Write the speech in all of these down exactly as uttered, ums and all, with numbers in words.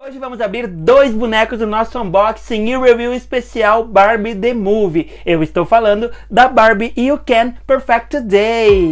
Hoje vamos abrir dois bonecos do nosso unboxing e review especial Barbie The Movie. Eu estou falando da Barbie e o Ken Perfect Day.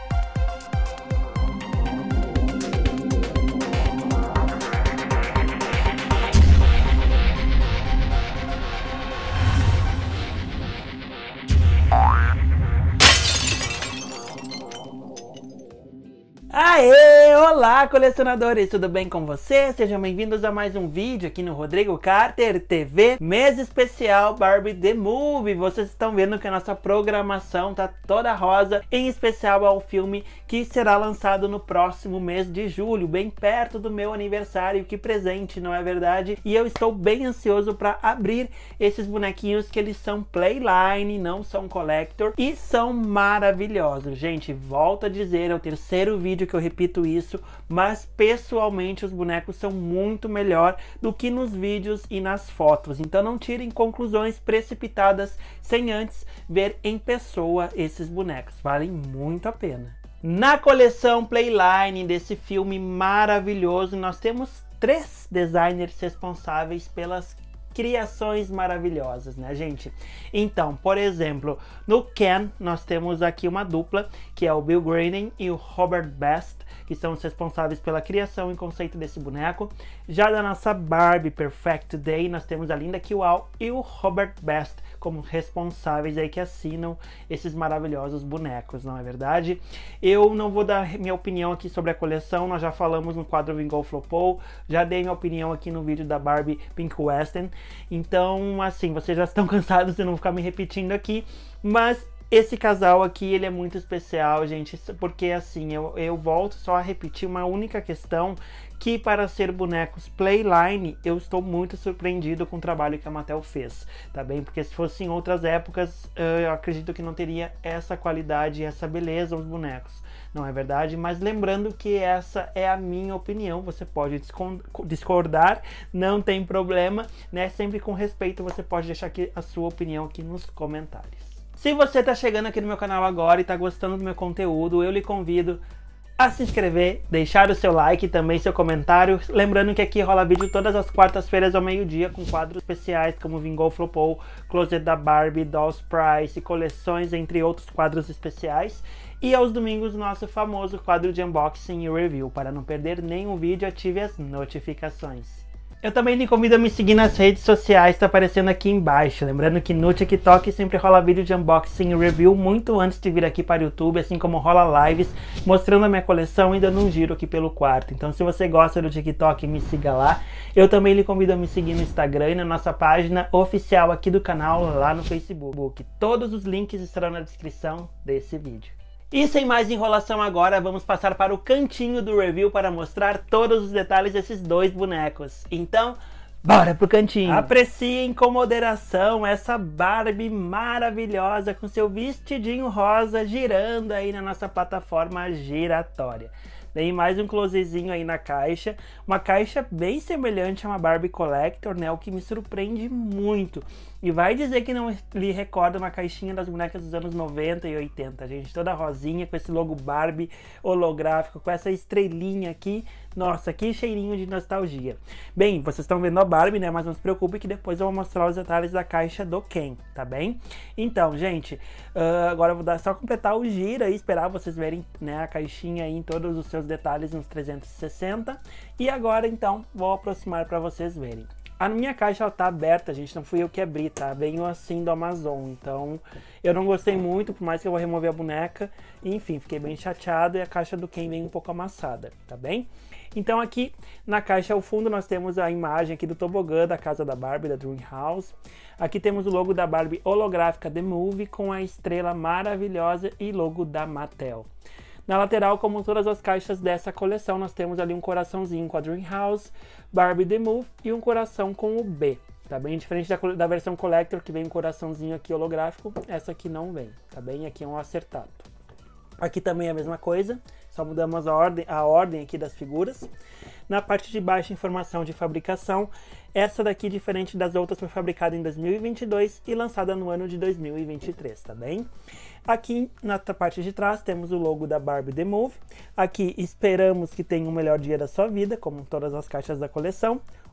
Aê! Olá, colecionadores! Tudo bem com vocês? Sejam bem-vindos a mais um vídeo aqui no Rodrigo Carter T V, mês especial Barbie The Movie. Vocês estão vendo que a nossa programação tá toda rosa, em especial ao filme que será lançado no próximo mês de julho, bem perto do meu aniversário. Que presente, não é verdade? E eu estou bem ansioso para abrir esses bonequinhos, que eles são Playline, não são Collector, e são maravilhosos. Gente, volto a dizer, é o terceiro vídeo que eu repito isso, mas pessoalmente os bonecos são muito melhor do que nos vídeos e nas fotos, então não tirem conclusões precipitadas sem antes ver em pessoa esses bonecos, valem muito a pena. Na coleção Playline desse filme maravilhoso, nós temos três designers responsáveis pelas criações maravilhosas, né, gente? Então, por exemplo, no Ken nós temos aqui uma dupla, que é o Bill Grayden e o Robert Best, que são os responsáveis pela criação e conceito desse boneco. Já da nossa Barbie Perfect Day, nós temos a Linda Kiwal e o Robert Best como responsáveis aí que assinam esses maravilhosos bonecos, não é verdade? Eu não vou dar minha opinião aqui sobre a coleção, nós já falamos no quadro Vingou Flopou, já dei minha opinião aqui no vídeo da Barbie Pink Western, então assim, vocês já estão cansados de não ficar me repetindo aqui, mas esse casal aqui, ele é muito especial, gente, porque assim, eu, eu volto só a repetir uma única questão, que para ser bonecos Playline, eu estou muito surpreendido com o trabalho que a Mattel fez, tá bem? Porque se fosse em outras épocas, eu acredito que não teria essa qualidade e essa beleza os bonecos, não é verdade? Mas lembrando que essa é a minha opinião, você pode discordar, não tem problema, né? Sempre com respeito, você pode deixar aqui a sua opinião aqui nos comentários. Se você está chegando aqui no meu canal agora e está gostando do meu conteúdo, eu lhe convido a se inscrever, deixar o seu like e também seu comentário. Lembrando que aqui rola vídeo todas as quartas-feiras ao meio-dia com quadros especiais como Vingou Flopou, Closet da Barbie, Dolls Price, coleções, entre outros quadros especiais. E aos domingos, nosso famoso quadro de unboxing e review. Para não perder nenhum vídeo, ative as notificações. Eu também te convido a me seguir nas redes sociais, tá aparecendo aqui embaixo. Lembrando que no TikTok sempre rola vídeo de unboxing e review muito antes de vir aqui para o YouTube, assim como rola lives mostrando a minha coleção e dando um giro aqui pelo quarto. Então se você gosta do TikTok, me siga lá. Eu também lhe convido a me seguir no Instagram e na nossa página oficial aqui do canal lá no Facebook. Todos os links estarão na descrição desse vídeo. E sem mais enrolação agora, vamos passar para o cantinho do review para mostrar todos os detalhes desses dois bonecos. Então, bora pro cantinho! Apreciem com moderação essa Barbie maravilhosa com seu vestidinho rosa girando aí na nossa plataforma giratória. Tem mais um closezinho aí na caixa, uma caixa bem semelhante a uma Barbie Collector, né? O que me surpreende muito. E vai dizer que não lhe recorda uma caixinha das bonecas dos anos noventa e oitenta, gente. Toda rosinha, com esse logo Barbie holográfico, com essa estrelinha aqui. Nossa, que cheirinho de nostalgia. Bem, vocês estão vendo a Barbie, né? Mas não se preocupe que depois eu vou mostrar os detalhes da caixa do Ken, tá bem? Então, gente, uh, agora eu vou dar, só completar o giro e esperar vocês verem, né, a caixinha aí em todos os seus detalhes nos trezentos e sessenta. E agora, então, vou aproximar para vocês verem. A minha caixa, ela tá aberta, gente, não fui eu que abri, tá? Veio assim do Amazon, então eu não gostei muito, por mais que eu vou remover a boneca. Enfim, fiquei bem chateado e a caixa do Ken vem um pouco amassada, tá bem? Então aqui na caixa ao fundo nós temos a imagem aqui do tobogã da casa da Barbie, da Dreamhouse. Aqui temos o logo da Barbie holográfica The Movie com a estrela maravilhosa e logo da Mattel. Na lateral, como todas as caixas dessa coleção, nós temos ali um coraçãozinho com a Dreamhouse, Barbie The Movie e um coração com o B. Tá bem? Diferente da, da versão Collector, que vem um coraçãozinho aqui holográfico, essa aqui não vem, tá bem? Aqui é um acertado. Aqui também é a mesma coisa, só mudamos a ordem, a ordem aqui das figuras. Na parte de baixo, informação de fabricação. Essa daqui, diferente das outras, foi fabricada em dois mil e vinte e dois e lançada no ano de dois mil e vinte e três, tá bem? Aqui na parte de trás temos o logo da Barbie The Movie. Aqui esperamos que tenha o melhor dia da sua vida, como todas as caixas da coleção.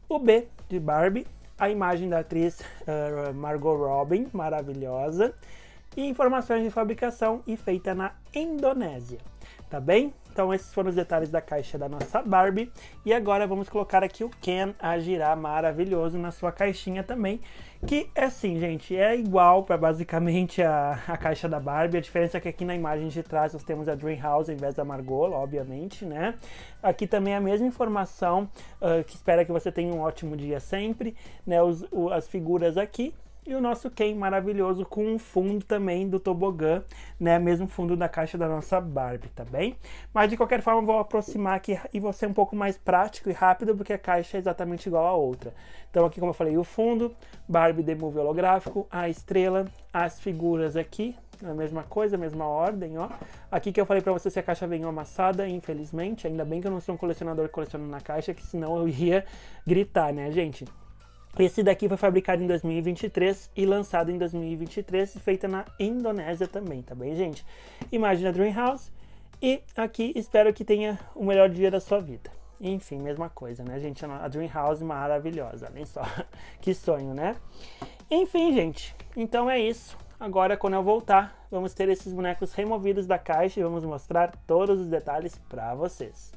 O B de Barbie, a imagem da atriz uh, Margot Robbie, maravilhosa. E informações de fabricação e feita na Indonésia, tá bem? Então esses foram os detalhes da caixa da nossa Barbie. E agora vamos colocar aqui o Ken a girar maravilhoso na sua caixinha também. Que é assim, gente, é igual para basicamente a, a caixa da Barbie. A diferença é que aqui na imagem de trás nós temos a Dreamhouse ao invés da Margot, obviamente, né? Aqui também é a mesma informação, uh, que espera que você tenha um ótimo dia sempre, né? Os, o, as figuras aqui. E o nosso Ken maravilhoso com um fundo também do tobogã, né? Mesmo fundo da caixa da nossa Barbie, tá bem? Mas de qualquer forma eu vou aproximar aqui e vou ser um pouco mais prático e rápido, porque a caixa é exatamente igual a outra. Então aqui, como eu falei, o fundo, Barbie The Movie holográfico, a estrela, as figuras aqui, a mesma coisa, a mesma ordem, ó. Aqui que eu falei pra você se a caixa veio amassada, infelizmente. Ainda bem que eu não sou um colecionador colecionando na caixa, que senão eu ia gritar, né, gente? Esse daqui foi fabricado em dois mil e vinte e três e lançado em dois mil e vinte e três, feita na Indonésia também, tá bem, gente? Imagem da Dreamhouse e aqui espero que tenha o melhor dia da sua vida. Enfim, mesma coisa, né, gente? A Dreamhouse maravilhosa, olhem só, que sonho, né? Enfim, gente, então é isso. Agora, quando eu voltar, vamos ter esses bonecos removidos da caixa e vamos mostrar todos os detalhes pra vocês.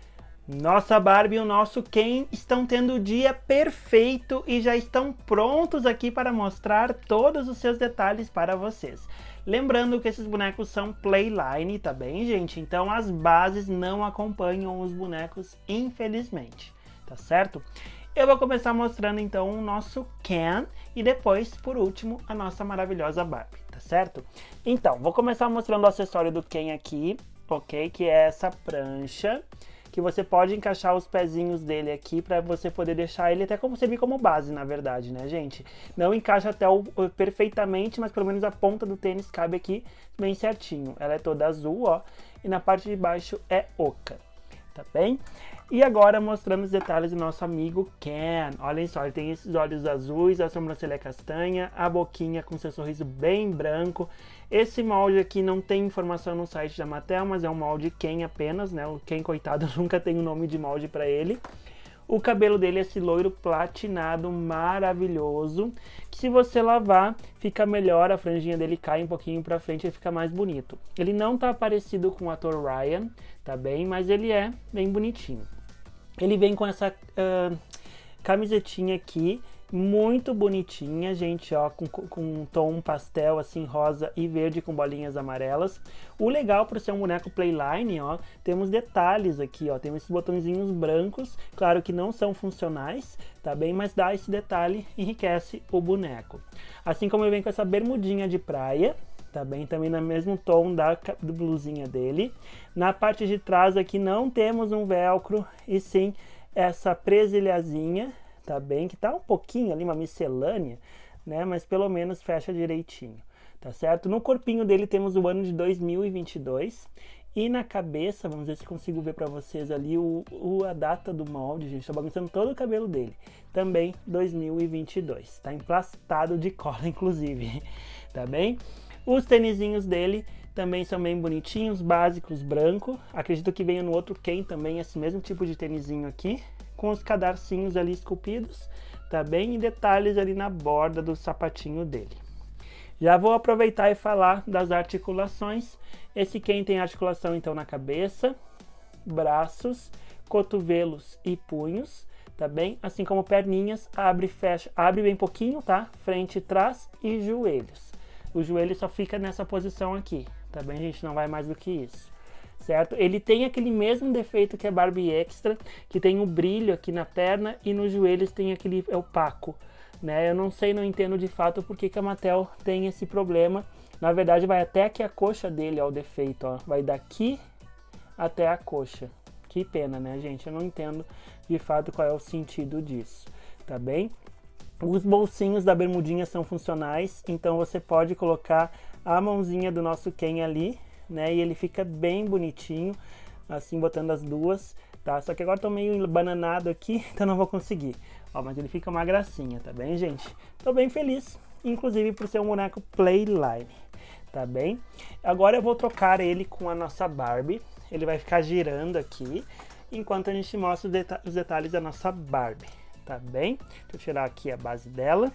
Nossa Barbie e o nosso Ken estão tendo o dia perfeito e já estão prontos aqui para mostrar todos os seus detalhes para vocês. Lembrando que esses bonecos são Playline, tá bem, gente? Então as bases não acompanham os bonecos, infelizmente, tá certo? Eu vou começar mostrando então o nosso Ken e depois, por último, a nossa maravilhosa Barbie, tá certo? Então, vou começar mostrando o acessório do Ken aqui, ok? Que é essa prancha, que você pode encaixar os pezinhos dele aqui para você poder deixar ele até como servir como base, na verdade, né, gente? Não encaixa até o, o, perfeitamente, mas pelo menos a ponta do tênis cabe aqui bem certinho. Ela é toda azul, ó, e na parte de baixo é oca, tá bem? E agora mostrando os detalhes do nosso amigo Ken. Olhem só, ele tem esses olhos azuis, a sobrancelha castanha, a boquinha com seu sorriso bem branco. Esse molde aqui não tem informação no site da Mattel, mas é um molde Ken apenas, né? O Ken, coitado, nunca tem o um nome de molde para ele. O cabelo dele é esse loiro platinado maravilhoso, que se você lavar, fica melhor, a franjinha dele cai um pouquinho pra frente e fica mais bonito. Ele não tá parecido com o ator Ryan, tá bem? Mas ele é bem bonitinho. Ele vem com essa uh, camisetinha aqui, muito bonitinha, gente, ó, com, com um tom pastel, assim, rosa e verde com bolinhas amarelas. O legal, por ser um boneco Playline, ó, temos detalhes aqui, ó, temos esses botõezinhos brancos, claro que não são funcionais, tá bem? Mas dá esse detalhe, enriquece o boneco. Assim como ele vem com essa bermudinha de praia, tá bem? Também no mesmo tom da do blusinha dele. Na parte de trás aqui não temos um velcro, e sim essa presilhazinha, tá bem? Que tá um pouquinho ali, uma miscelânea, né? Mas pelo menos fecha direitinho, tá certo? No corpinho dele temos o ano de dois mil e vinte e dois. E na cabeça, vamos ver se consigo ver pra vocês ali o, o, a data do molde, gente. Tô bagunçando todo o cabelo dele. Também dois mil e vinte e dois. Tá emplastado de cola, inclusive, tá bem? Os tênisinhos dele também são bem bonitinhos, básicos, branco. Acredito que venha no outro Ken também esse mesmo tipo de tênisinho aqui, com os cadarcinhos ali esculpidos, tá bem? E detalhes ali na borda do sapatinho dele. Já vou aproveitar e falar das articulações. Esse Ken tem articulação então na cabeça, braços, cotovelos e punhos, tá bem? Assim como perninhas, abre e fecha, abre bem pouquinho, tá? Frente e trás e joelhos. O joelho só fica nessa posição aqui, tá bem, gente? Não vai mais do que isso, certo? Ele tem aquele mesmo defeito que a Barbie Extra, que tem o brilho aqui na perna e nos joelhos tem aquele opaco, né? Eu não sei, não entendo de fato por que que a Mattel tem esse problema. Na verdade, vai até aqui a coxa dele, ó, o defeito, ó. Vai daqui até a coxa. Que pena, né, gente? Eu não entendo de fato qual é o sentido disso, tá bem? Os bolsinhos da bermudinha são funcionais, então você pode colocar a mãozinha do nosso Ken ali, né? E ele fica bem bonitinho, assim, botando as duas, tá? Só que agora tô meio bananado aqui, então não vou conseguir. Ó, mas ele fica uma gracinha, tá bem, gente? Tô bem feliz, inclusive por ser um boneco Playline, tá bem? Agora eu vou trocar ele com a nossa Barbie. Ele vai ficar girando aqui, enquanto a gente mostra os, deta os detalhes da nossa Barbie, tá bem? Deixa eu tirar aqui a base dela.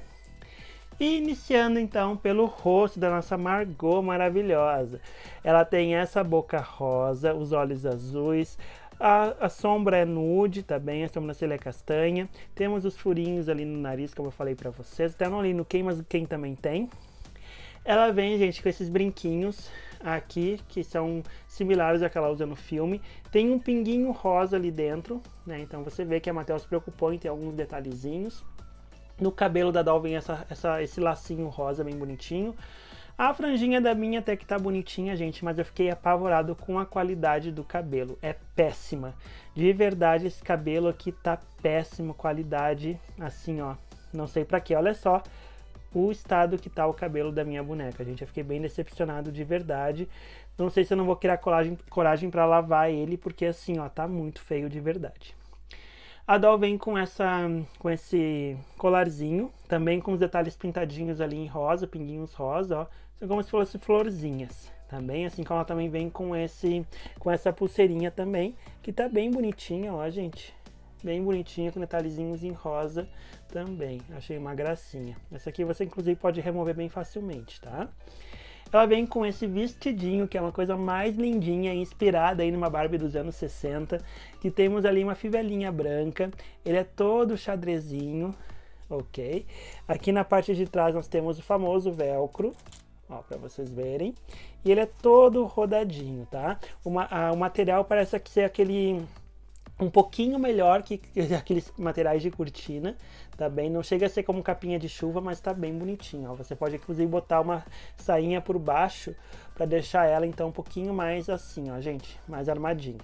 E iniciando então pelo rosto da nossa Margot maravilhosa. Ela tem essa boca rosa, os olhos azuis, a, a sombra é nude, tá bem? A sobrancelha é castanha. Temos os furinhos ali no nariz, como eu falei pra vocês. Até não ali no Ken, mas o Ken também tem. Ela vem, gente, com esses brinquinhos aqui, que são similares ao que ela usa no filme. Tem um pinguinho rosa ali dentro, né? Então você vê que a Mattel se preocupou em ter alguns detalhezinhos. No cabelo da Doll vem essa, essa, esse lacinho rosa bem bonitinho. A franjinha da minha até que tá bonitinha, gente, mas eu fiquei apavorado com a qualidade do cabelo. É péssima. De verdade, esse cabelo aqui tá péssimo, qualidade, assim, ó. Não sei pra quê, olha só o estado que tá o cabelo da minha boneca, gente. Eu fiquei bem decepcionado de verdade. Não sei se eu não vou criar coragem, coragem pra lavar ele, porque assim, ó, tá muito feio de verdade. A Doll vem com, essa, com esse colarzinho, também com os detalhes pintadinhos ali em rosa, pinguinhos rosa, ó. São como se fossem florzinhas, também. Assim como ela também vem com, esse, com essa pulseirinha também, que tá bem bonitinha, ó, gente. Bem bonitinha, com detalhezinhos em rosa também. Achei uma gracinha. Essa aqui você, inclusive, pode remover bem facilmente, tá? Ela vem com esse vestidinho, que é uma coisa mais lindinha, inspirada aí numa Barbie dos anos sessenta, que temos ali uma fivelinha branca, ele é todo xadrezinho, ok? Aqui na parte de trás nós temos o famoso velcro, ó, pra vocês verem, e ele é todo rodadinho, tá? O, a, o material parece que ser aquele... um pouquinho melhor que, que aqueles materiais de cortina, tá bem? Não chega a ser como capinha de chuva, mas tá bem bonitinho, ó. Você pode inclusive botar uma sainha por baixo para deixar ela então um pouquinho mais assim, ó, gente, mais armadinho.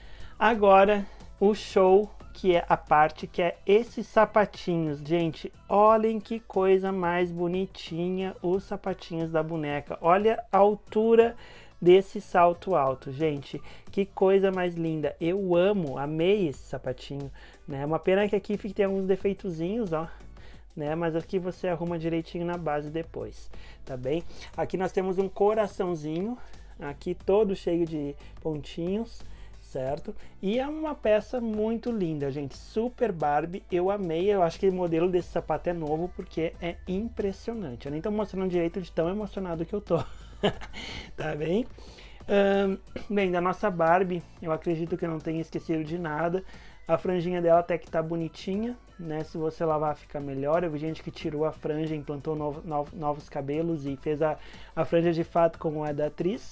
Agora, o show, que é a parte que é esses sapatinhos, gente, olhem que coisa mais bonitinha os sapatinhos da boneca. Olha a altura desse salto alto, gente, que coisa mais linda. Eu amo, amei esse sapatinho, né? Uma pena que aqui tem alguns defeitozinhos, ó, né? Mas aqui você arruma direitinho na base depois, tá bem? Aqui nós temos um coraçãozinho, aqui todo cheio de pontinhos, certo? E é uma peça muito linda, gente, super Barbie, eu amei. Eu acho que o modelo desse sapato é novo, porque é impressionante. Eu nem tô mostrando direito de tão emocionado que eu tô. Tá bem? Um, bem, da nossa Barbie, eu acredito que eu não tenha esquecido de nada. A franjinha dela até que tá bonitinha, né? Se você lavar fica melhor. Eu vi gente que tirou a franja, implantou novo, novo, novos cabelos e fez a, a franja de fato como é da atriz.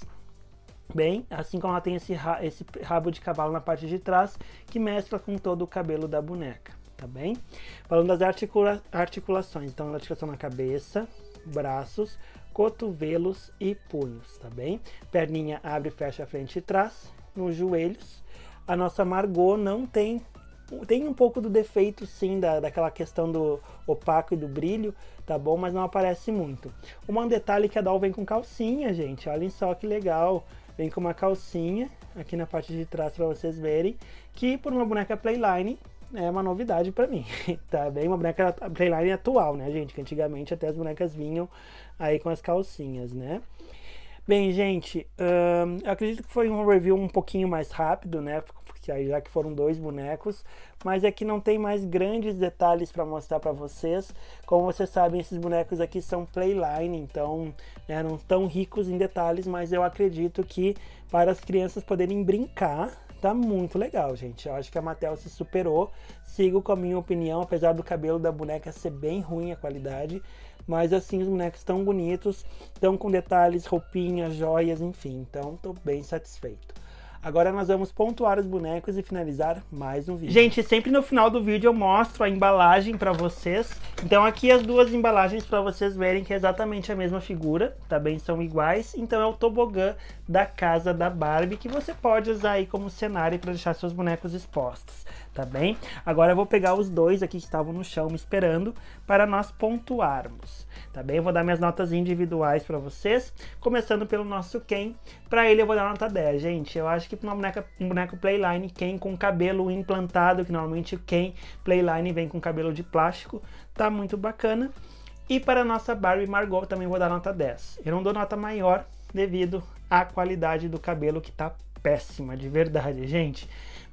Bem, assim como ela tem esse, ra esse rabo de cavalo na parte de trás, que mescla com todo o cabelo da boneca, tá bem? Falando das articula articulações, então articulação na cabeça, braços, cotovelos e punhos, tá bem? Perninha abre e fecha frente e trás. Nos joelhos, a nossa Margot não tem... Tem um pouco do defeito, sim, da, daquela questão do opaco e do brilho, tá bom? Mas não aparece muito. Um detalhe que a Doll vem com calcinha, gente. Olhem só que legal. Vem com uma calcinha aqui na parte de trás para vocês verem. Que por uma boneca Playline é uma novidade para mim, tá bem? Uma boneca Playline atual, né, gente? Que antigamente até as bonecas vinham aí com as calcinhas, né? Bem, gente, hum, eu acredito que foi um review um pouquinho mais rápido, né? Já que foram dois bonecos, mas aqui não tem mais grandes detalhes para mostrar para vocês. Como vocês sabem, esses bonecos aqui são Playline, então, né, não tão ricos em detalhes, mas eu acredito que para as crianças poderem brincar, tá muito legal, gente. Eu acho que a Mattel se superou. Sigo com a minha opinião, apesar do cabelo da boneca ser bem ruim a qualidade, mas assim, os bonecos estão bonitos, estão com detalhes, roupinhas, joias, enfim, então tô bem satisfeito. Agora nós vamos pontuar os bonecos e finalizar mais um vídeo. Gente, sempre no final do vídeo eu mostro a embalagem para vocês. Então aqui as duas embalagens para vocês verem que é exatamente a mesma figura, tá bem? São iguais. Então é o tobogã da casa da Barbie, que você pode usar aí como cenário para deixar seus bonecos expostos, tá bem? Agora eu vou pegar os dois aqui que estavam no chão me esperando para nós pontuarmos, tá bem? Eu vou dar minhas notas individuais para vocês, começando pelo nosso Ken. Para ele eu vou dar nota dez, gente. Eu acho que para uma boneca, um boneco Playline Ken com cabelo implantado, que normalmente o Ken Playline vem com cabelo de plástico, tá muito bacana. E para a nossa Barbie Margot também vou dar nota dez. Eu não dou nota maior devido à qualidade do cabelo, que tá péssima, de verdade, gente.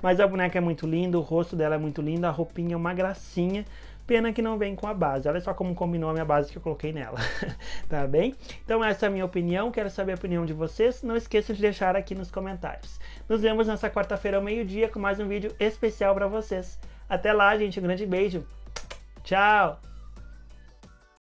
Mas a boneca é muito linda, o rosto dela é muito lindo, a roupinha é uma gracinha. Pena que não vem com a base. Olha só como combinou a minha base que eu coloquei nela. Tá bem? Então essa é a minha opinião. Quero saber a opinião de vocês. Não esqueça de deixar aqui nos comentários. Nos vemos nessa quarta-feira ao meio-dia com mais um vídeo especial para vocês. Até lá, gente. Um grande beijo. Tchau!